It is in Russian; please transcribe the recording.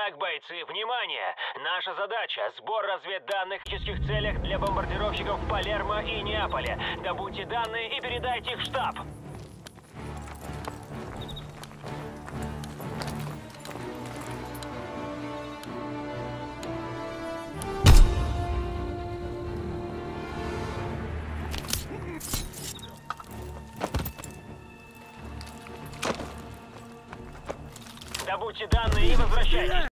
Так, бойцы, внимание! Наша задача – сбор разведданных в тактических целях для бомбардировщиков в Палермо и Неаполе. Добудьте данные и передайте их в штаб. Добудьте данные и возвращайтесь.